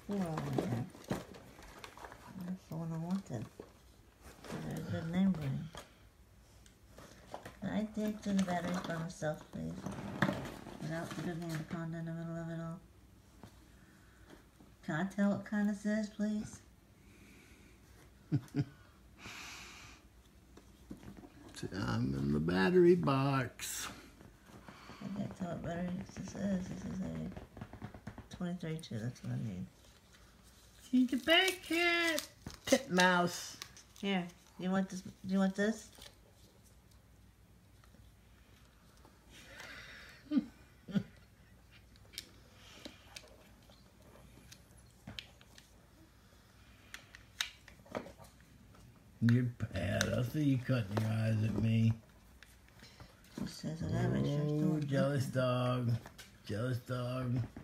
4 on there. That's the one I wanted. There's a good name brand. Can I dig through the batteries by myself, please? Without the big anaconda in the middle of it all. Can I tell what kind this is, please? I'm in the battery box. I can't tell what batteries this is. This is a 23.2. That's what I need. She's a bad cat. Titmouse. Here. You want this? Do you want this? You're bad. I see you cutting your eyes at me. She says I am. Oh, jealous dog. Jealous dog.